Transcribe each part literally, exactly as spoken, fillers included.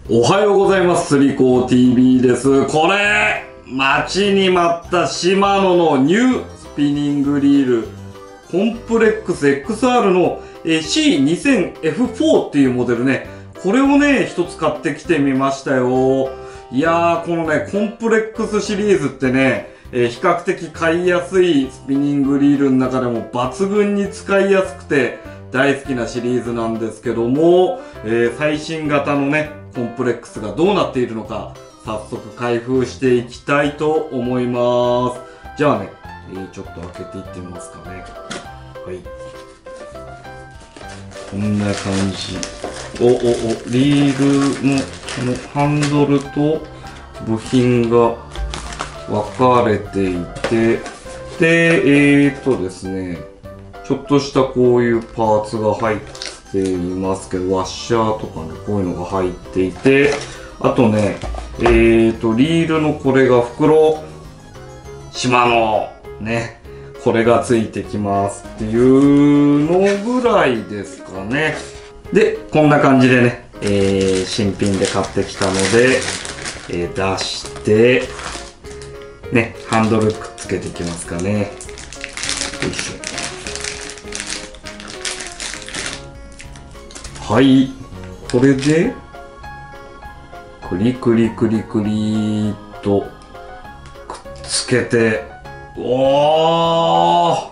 おはようございます。スリコー ティービー です。これ、待ちに待ったシマノのニュースピニングリール、コンプレックス エックスアール の シーにせんエフフォー っていうモデルね、これをね、一つ買ってきてみましたよ。いやー、このね、コンプレックスシリーズってね、えー、比較的買いやすいスピニングリールの中でも抜群に使いやすくて大好きなシリーズなんですけども、えー、最新型のね、コンプレックスがどうなっているのか、早速開封していきたいと思います。じゃあね、えー、ちょっと開けていってみますかね。はい。こんな感じ。お、お、お、リールの、このハンドルと部品が分かれていて、で、えーっとですね、ちょっとしたこういうパーツが入っていますけど、ワッシャーとかね、こういうのが入っていて、あとね、えーっと、リールのこれが袋、シマノね、これがついてきますっていうのぐらいですかね。で、こんな感じでね、えー、新品で買ってきたので、えー、出して、ね、ハンドルくっつけていきますかね。よいしょ。はい。これで、クリクリクリクリーっとくっつけて、おー！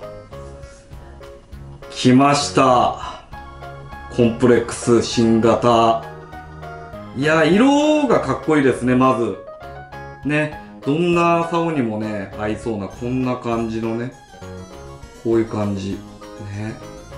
来ました。コンプレックス新型。いや、色がかっこいいですね、まず。ね。どんな竿にもね、合いそうな、こんな感じのね。こういう感じ。ね。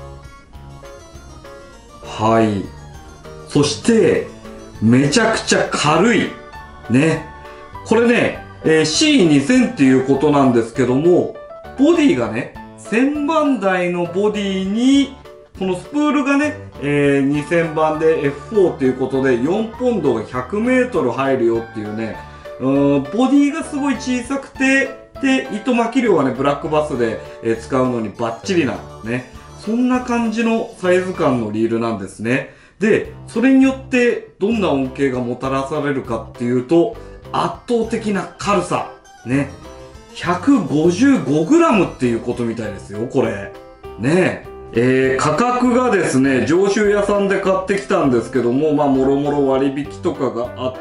はい。そして、めちゃくちゃ軽い。ね。これね、えー、シーにせん っていうことなんですけども、ボディがね、せんばん台のボディに、このスプールがね、えー、にせんばんで エフフォー っていうことで、よんポンドがひゃくメートル入るよっていうね、うーん、ボディがすごい小さくて、で、糸巻き量はね、ブラックバスで、えー、使うのにバッチリな、ね。そんな感じのサイズ感のリールなんですね。で、それによってどんな恩恵がもたらされるかっていうと、圧倒的な軽さ。ね。ひゃくごじゅうごグラム っていうことみたいですよ、これ。ねえ。えー、価格がですね、上州屋さんで買ってきたんですけども、まあ、もろもろ割引とかがあって、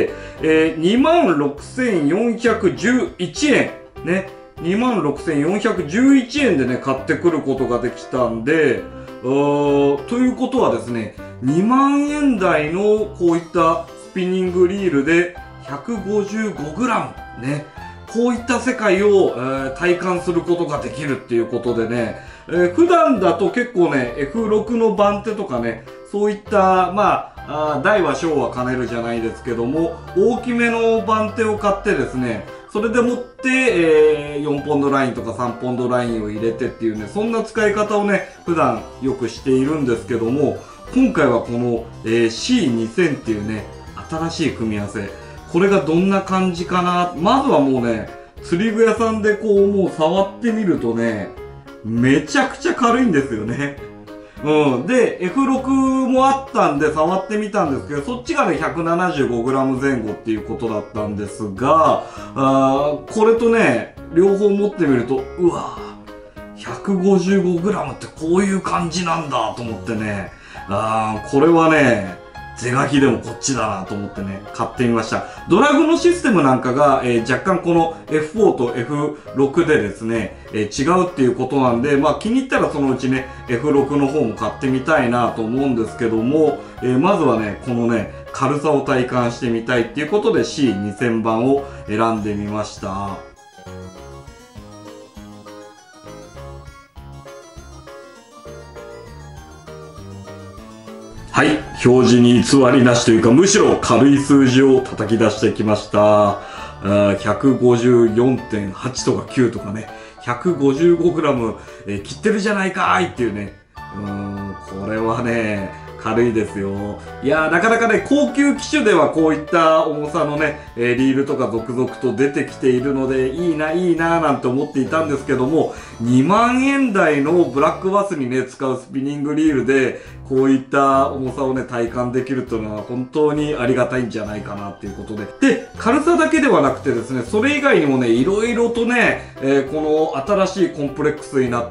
えー、にまんろくせんよんひゃくじゅういちえん。ね。にまんろくせんよんひゃくじゅういちえんでね、買ってくることができたんで、うーということはですね、にまんえん台のこういったスピニングリールで ひゃくごじゅうごグラム。ね。こういった世界を、えー、体感することができるっていうことでね、えー、普段だと結構ね、エフろく の番手とかね、そういった、まあ、あ大は小は兼ねるじゃないですけども、大きめの番手を買ってですね、それでもって、えー、よんポンドラインとかさんポンドラインを入れてっていうね、そんな使い方をね、普段よくしているんですけども、今回はこの、えー、シーにせん っていうね、新しい組み合わせ、これがどんな感じかな。まずはもうね、釣り具屋さんでこうもう触ってみるとね、めちゃくちゃ軽いんですよね。うん。で、エフろく もあったんで触ってみたんですけど、そっちがね、ひゃくななじゅうごグラム 前後っていうことだったんですが、あこれとね、両方持ってみると、うわぁ、ひゃくごじゅうごグラム ってこういう感じなんだと思ってね、あこれはね、是が非でもこっちだなと思ってね、買ってみました。ドラグのシステムなんかが、えー、若干この エフフォー と エフろく でですね、えー、違うっていうことなんで、まあ気に入ったらそのうちね、エフろく の方も買ってみたいなと思うんですけども、えー、まずはね、このね、軽さを体感してみたいっていうことで シーにせん 番を選んでみました。はい。表示に偽りなしというか、むしろ軽い数字を叩き出してきました。ひゃくごじゅうよんてんはち とかきゅうとかね、ひゃくごじゅうごグラム、えー、切ってるじゃないかーいっていうね。うーん、これはね、 軽いですよ。いやー、なかなかね、高級機種ではこういった重さのね、えー、リールとか続々と出てきているので、いいな、いいなーなんて思っていたんですけども、にまんえん台のブラックバスにね、使うスピニングリールで、こういった重さをね、体感できるというのは本当にありがたいんじゃないかなっていうことで。で、軽さだけではなくてですね、それ以外にもね、いろいろとね、えー、この新しいコンプレックスになって、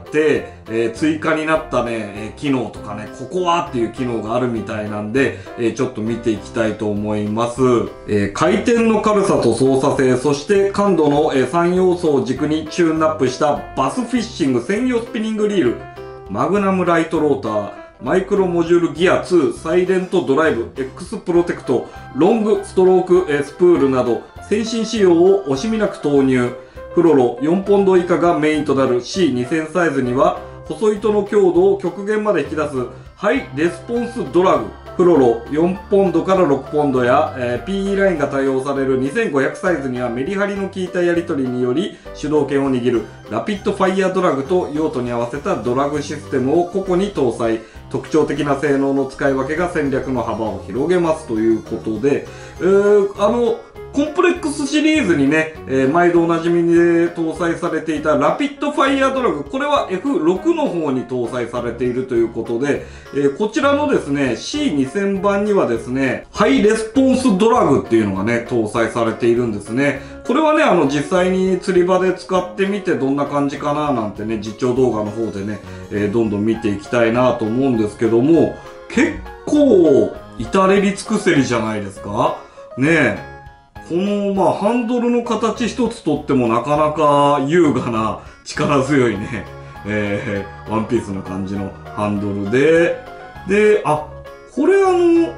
えー、追加になったね、えー、機能とかね、ここはっていう機能があるみたいなんで、えー、ちょっと見ていきたいと思います。えー、回転の軽さと操作性、そして感度の、えー、さん要素を軸にチューンアップしたバスフィッシング専用スピニングリール、マグナムライトローター、マイクロモジュールギアツー、サイレントドライブ、X プロテクト、ロングストロークえスプールなど、先進仕様を惜しみなく投入。フロロよんポンド以下がメインとなる シーにせん サイズには、細糸の強度を極限まで引き出すハイレスポンスドラグ。フロロよんポンドからろくポンドや、えー、ピーイー ラインが対応されるにせんごひゃくサイズにはメリハリの効いたやり取りにより主導権を握るラピッドファイヤードラグと用途に合わせたドラグシステムを個々に搭載。特徴的な性能の使い分けが戦略の幅を広げますということで、えー、あの、コンプレックスシリーズにね、えー、毎度おなじみで搭載されていたラピッドファイヤードラグ、これは エフろく の方に搭載されているということで、えー、こちらのですね、シーにせん 版にはですね、ハイレスポンスドラグっていうのがね、搭載されているんですね。これはね、あの、実際に釣り場で使ってみてどんな感じかななんてね、実況動画の方でね、えー、どんどん見ていきたいなと思うんですけども、結構、至れり尽くせりじゃないですかねえ。この、まあ、ハンドルの形一つとってもなかなか優雅な力強いね、えー、ワンピースな感じのハンドルで、で、あ、これあの、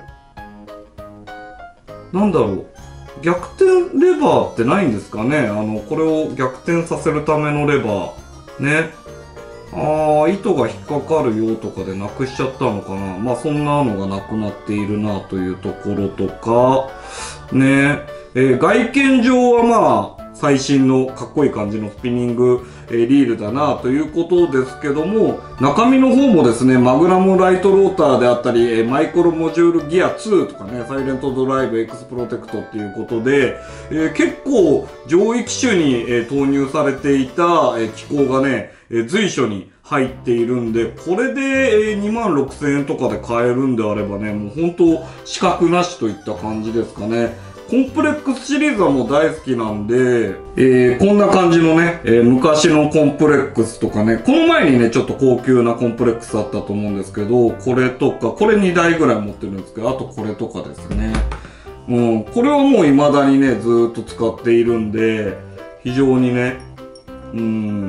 なんだろう、逆転レバーってないんですかね。あの、これを逆転させるためのレバー。ね。ああ、糸が引っかかるよとかでなくしちゃったのかな。まあ、そんなのがなくなっているなというところとか、ね。えー、外見上はまあ、最新のかっこいい感じのスピニング、えー、リールだなということですけども、中身の方もですね、マグナムライトローターであったり、えー、マイクロモジュールギアツーとかね、サイレントドライブ X プロテクトっていうことで、えー、結構上位機種に、えー、投入されていた、えー、機構がね、えー、随所に入っているんで、これで、えー、にまんろくせんえんとかで買えるんであればね、もう本当資格なしといった感じですかね。コンプレックスシリーズはもう大好きなんで、えー、こんな感じのね、えー、昔のコンプレックスとかね、この前にね、ちょっと高級なコンプレックスあったと思うんですけど、これとか、これにだいぐらい持ってるんですけど、あとこれとかですね。うん、これはもう未だにね、ずーっと使っているんで、非常にね、うん、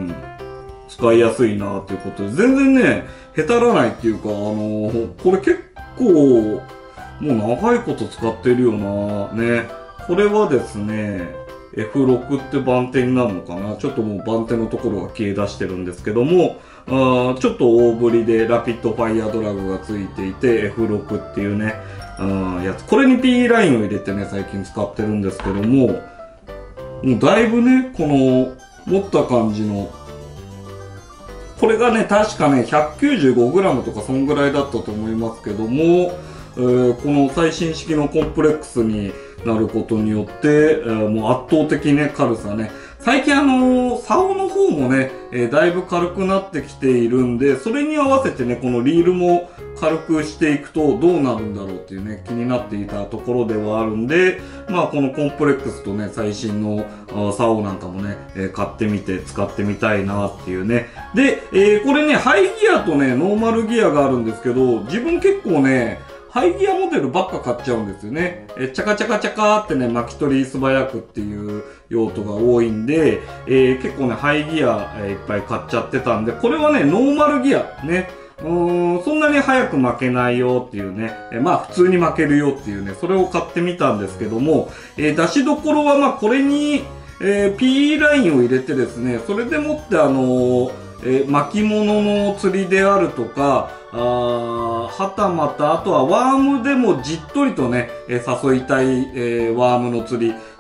使いやすいなということで、全然ね、へたらないっていうか、あのー、これ結構、もう長いこと使ってるよなね。これはですね、エフろく って番手になるのかな。ちょっともう番手のところが消え出してるんですけども、あちょっと大ぶりでラピッドファイヤードラグがついていて エフろく っていうね、あやつ。これに ピーイー ラインを入れてね、最近使ってるんですけども、もうだいぶね、この持った感じの、これがね、確かね、ひゃくきゅうじゅうごグラム とかそんぐらいだったと思いますけども、えー、この最新式のコンプレックスになることによって、えー、もう圧倒的ね、軽さね。最近あのー、竿の方もね、えー、だいぶ軽くなってきているんで、それに合わせてね、このリールも軽くしていくとどうなるんだろうっていうね、気になっていたところではあるんで、まあこのコンプレックスとね、最新の竿なんかもね、えー、買ってみて使ってみたいなっていうね。で、えー、これね、ハイギアとね、ノーマルギアがあるんですけど、自分結構ね、ハイギアモデルばっか買っちゃうんですよね。え、チャカチャカチャカーってね、巻き取り素早くっていう用途が多いんで、えー、結構ね、ハイギア、えー、いっぱい買っちゃってたんで、これはね、ノーマルギア、ね。うーん、そんなに早く負けないよっていうね。えー、まあ、普通に負けるよっていうね、それを買ってみたんですけども、えー、出しどころはまあ、これに、えー、ピーイー ラインを入れてですね、それでもってあのー、えー、巻物の釣りであるとか、あはたまた、あとはワームでもじっとりとね、えー、誘いたい、えー、ワームの釣り、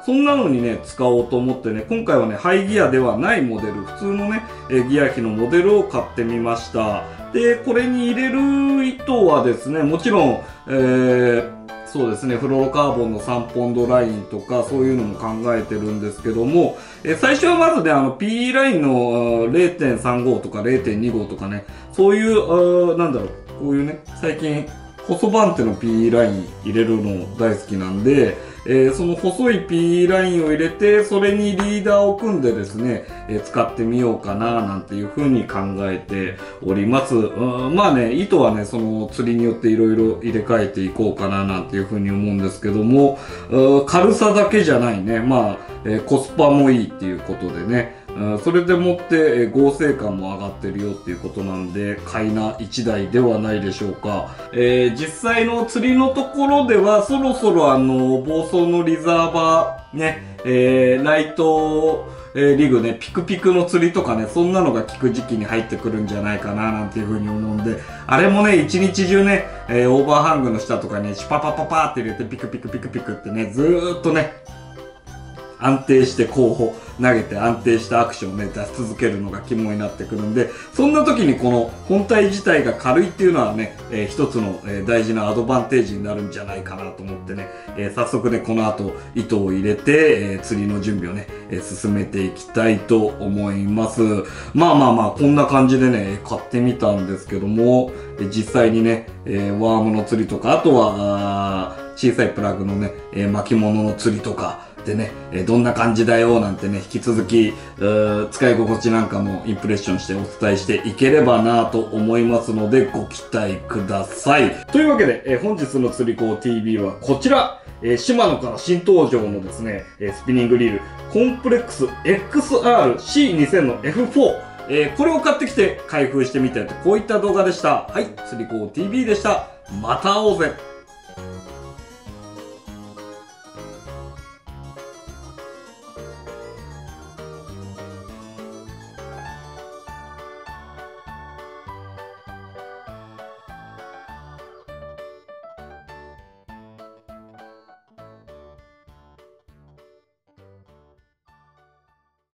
そんなのにね、使おうと思ってね、今回はね、ハイギアではないモデル、普通のね、えギア比のモデルを買ってみました。で、これに入れる糸はですね、もちろん、えー、そうですね、フロロカーボンのさんポンドラインとか、そういうのも考えてるんですけども、え最初はまずね、あの、P ラインの れいてんさんご とか れいてんにご とかね、そういう、あなんだろう、こういうね、最近、細番手の P ライン入れるの大好きなんで、えー、その細い P ラインを入れて、それにリーダーを組んでですね、えー、使ってみようかな、なんていう風に考えております。うん、まあね、糸はね、その釣りによっていろいろ入れ替えていこうかな、なんていう風に思うんですけども、軽さだけじゃないね、まあ、えー、コスパもいいっていうことでね、それでもって、えー、合成感も上がってるよっていうことなんで、買いな一台ではないでしょうか。えー、実際の釣りのところでは、そろそろあの、房総のリザーバー、ね、えー、ライト、えー、リグね、ピクピクの釣りとかね、そんなのが効く時期に入ってくるんじゃないかな、なんていうふうに思うんで、あれもね、一日中ね、えー、オーバーハングの下とかね、シュパパパパーって入れてピクピクピクピクってね、ずーっとね、安定して候補投げて安定したアクションをね出し続けるのが肝になってくるんで、そんな時にこの本体自体が軽いっていうのはね、えー、一つの、えー、大事なアドバンテージになるんじゃないかなと思ってね、えー、早速ねこの後糸を入れて、えー、釣りの準備をね、えー、進めていきたいと思います。まあまあまあこんな感じでね買ってみたんですけども、えー、実際にね、えー、ワームの釣りとか、あとは小さいプラグのね、えー、巻物の釣りとかでね、えー、どんな感じだよなんてね、引き続き、使い心地なんかもインプレッションしてお伝えしていければなと思いますので、ご期待ください。というわけで、えー、本日の釣り子 ティービー はこちら、えー、シマノから新登場のですね、えー、スピニングリール、コンプレックス エックスアールシーにせん の エフフォー、えー、これを買ってきて開封してみたいと、こういった動画でした。はい、釣り子 ティービー でした。また会おうぜ。